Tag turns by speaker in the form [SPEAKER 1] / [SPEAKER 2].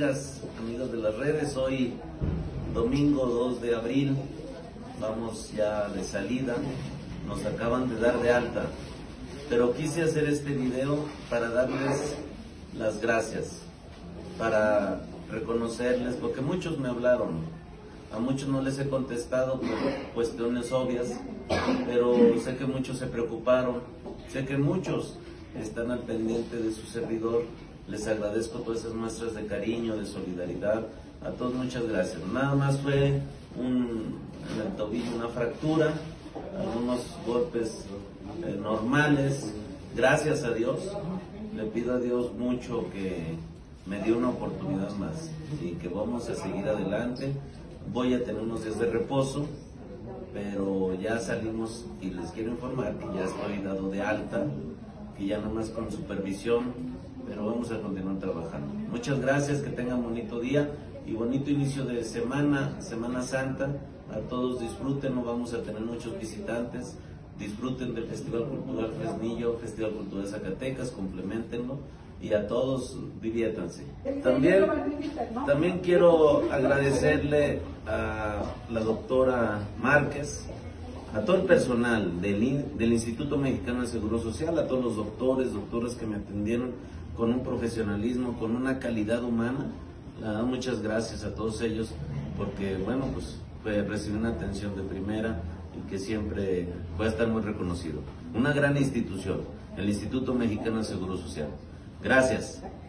[SPEAKER 1] amigas, amigos de las redes. Hoy, domingo 2 de abril, vamos ya de salida. Nos acaban de dar de alta, pero quise hacer este video para darles las gracias, para reconocerles, porque muchos me hablaron. A muchos no les he contestado por cuestiones obvias, pero sé que muchos se preocuparon, sé que muchos están al pendiente de su servidor. Les agradezco todas esas muestras de cariño, de solidaridad. A todos muchas gracias. Nada más fue en el tobillo una fractura, algunos golpes normales. Gracias a Dios, le pido a Dios mucho que me dio una oportunidad más y que vamos a seguir adelante. Voy a tener unos días de reposo, pero ya salimos y les quiero informar que ya estoy dado de alta, que ya nomás con supervisión, pero vamos a continuar trabajando. Muchas gracias, que tengan bonito día y bonito inicio de semana, Semana Santa. A todos disfruten, no vamos a tener muchos visitantes. Disfruten del Festival Cultural Fresnillo, Festival Cultural Zacatecas, complementenlo y a todos diviértanse. También quiero agradecerle a la doctora Márquez, a todo el personal del Instituto Mexicano de Seguro Social, a todos los doctoras que me atendieron con un profesionalismo, con una calidad humana. Muchas gracias a todos ellos, porque bueno, pues recibí una atención de primera y que siempre va a estar muy reconocido. Una gran institución, el Instituto Mexicano de Seguro Social. Gracias.